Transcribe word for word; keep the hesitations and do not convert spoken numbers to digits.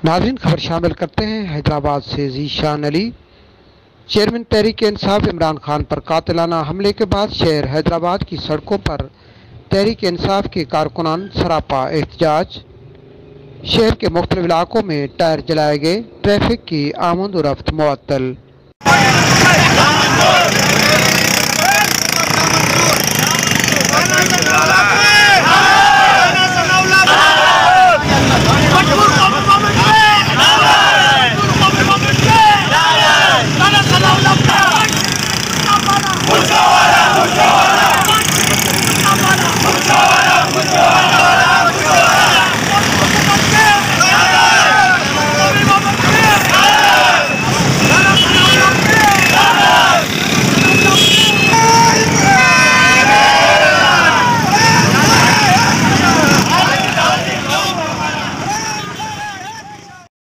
नाज़रीन, खबर शामिल करते हैं हैदराबाद से ज़ीशान अली। चेयरमैन तहरीक इंसाफ इमरान खान पर कातिलाना हमले के बाद शहर हैदराबाद की सड़कों पर तहरीक इंसाफ के कारकुनान सरापा एहतजाज। शहर के मुख्तलिफ इलाकों में टायर जलाए गए, ट्रैफिक की आमद-ओ-रफ्त मुअत्तल। Mushawara, mushawara.